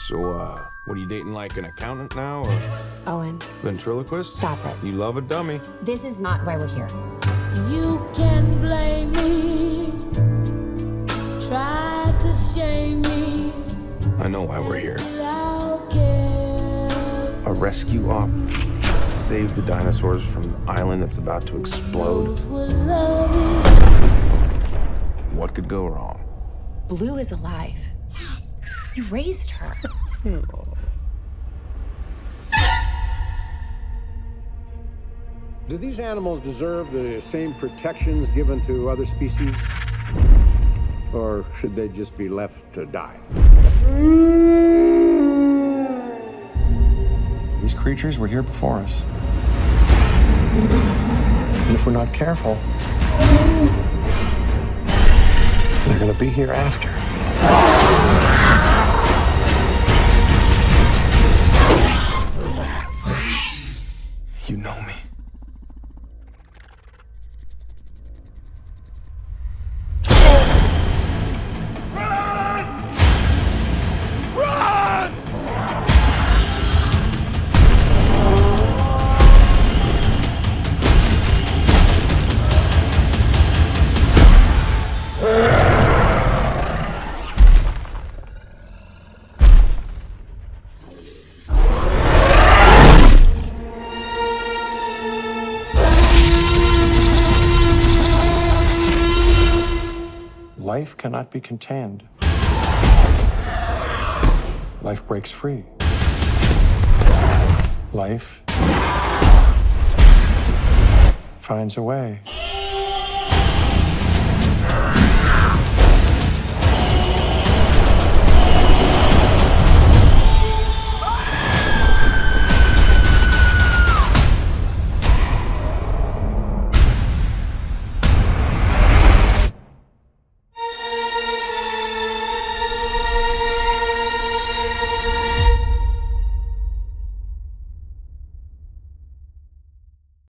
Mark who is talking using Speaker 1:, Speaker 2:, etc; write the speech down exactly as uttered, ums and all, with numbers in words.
Speaker 1: So, uh, what are you dating, like an accountant now, or
Speaker 2: Owen,
Speaker 1: ventriloquist?
Speaker 2: stop it.
Speaker 1: You love a dummy.
Speaker 2: This is not why we're here.
Speaker 3: You can blame me, try to shame me.
Speaker 1: I know why we're here.
Speaker 3: I'll care.
Speaker 1: A rescue op. Save the dinosaurs from the island that's about to explode.
Speaker 3: Those will love you.
Speaker 1: What could go wrong?
Speaker 2: Blue is alive. You raised her.
Speaker 4: Do these animals deserve the same protections given to other species? Or should they just be left to die?
Speaker 5: These creatures were here before us. And if we're not careful, they're gonna be here after.
Speaker 1: You know me.
Speaker 5: Life cannot be contained. Life breaks free. Life finds a way.